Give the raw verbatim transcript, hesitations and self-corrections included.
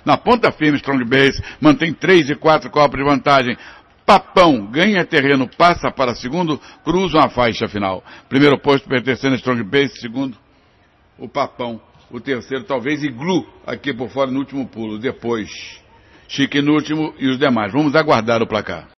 Na ponta firme, Strong Base mantém três e quatro copos de vantagem. Papão ganha terreno, passa para segundo, cruzam a faixa final. Primeiro posto pertencendo a Strong Base, segundo o Papão. O terceiro talvez Iglu aqui por fora no último pulo. Depois Chique no último e os demais. Vamos aguardar o placar.